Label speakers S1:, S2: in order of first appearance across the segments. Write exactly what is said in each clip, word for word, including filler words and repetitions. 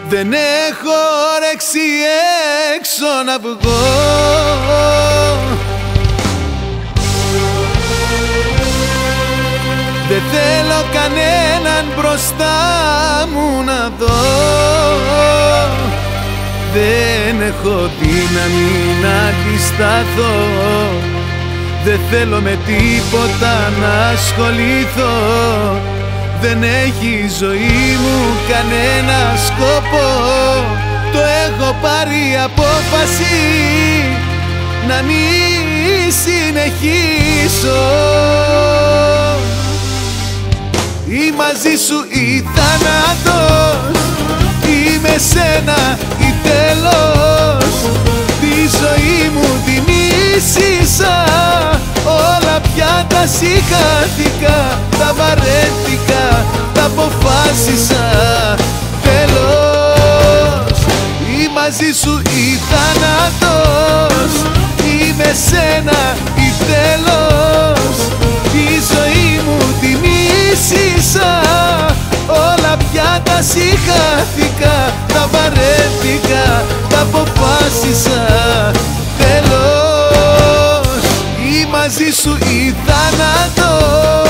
S1: Δεν έχω όρεξη έξω να βγω. Δεν θέλω κανέναν μπροστά μου να δω. Δεν έχω δύναμη να αντισταθώ. Δεν θέλω με τίποτα να ασχοληθώ. Δεν έχει η ζωή μου κανένα σκοπό. Το έχω πάρει απόφαση να μην συνεχίσω. Ή μαζί σου ή θάνατος, ή με σένα ή τέλος. Τη ζωή μου τη μίσησα, όλα πια τα συγχάθηκα. Τα βαρέθηκα, τα αποφάσισα. Τέλος, ή μαζί σου ή θάνατος, ή με σένα ή τέλος. Τη ζωή μου τη μίσησα, όλα πια τα συγχάθηκα. Τα βαρέθηκα, τα αποφάσισα. Τέλος, ή μαζί σου ή θάνατος.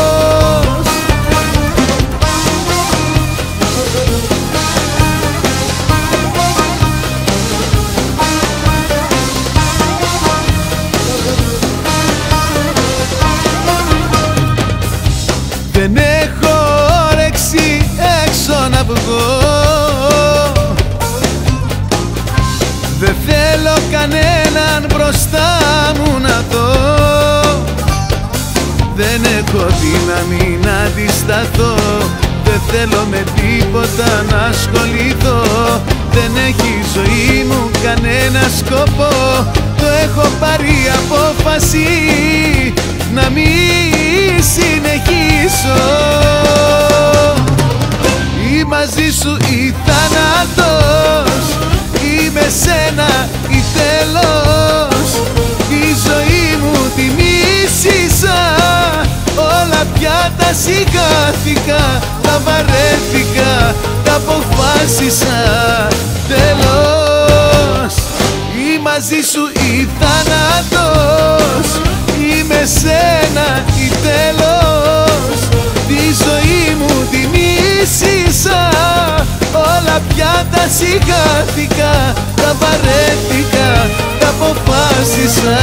S1: Δεν έχω όρεξη έξω να βγω. Δεν θέλω κανέναν μπροστά μου να δω. Δεν έχω δύναμη να αντισταθώ. Δεν θέλω με τίποτα να ασχοληθώ. Δεν έχει η ζωή μου κανένα σκοπό. Το έχω πάρει απόφαση να μην συνεχίσω. Ή μαζί σου ή θάνατος, ή με σένα ή τέλος. Τη ζωή μου τη μίσησα, όλα πια τα συγχάθηκα. Τα βαρέθηκα, τα αποφάσισα. Τέλος, ή μαζί σου ή θάνατος, ή με σένα ή τέλος. Τη ζωή μου τη μίσησα, όλα πια τα συγχάθηκα. Τα βαρέθηκα, τα αποφάσισα.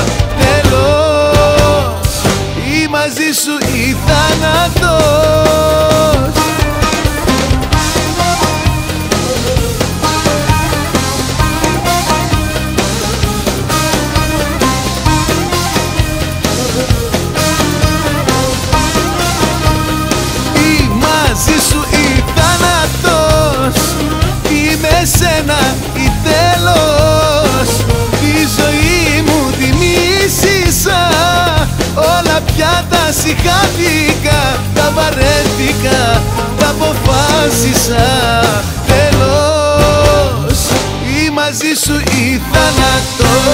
S1: Τέλος, ή μαζί σου ή θάνατος. Ή μαζί σου ή θάνατος, ή με σένα ή τέλος. Τη ζωή μου τη μίσησα, όλα πια τα συγχάθηκα. Τα βαρέθηκα, τα αποφάσισα. Τέλος, ή μαζί σου ή θάνατος.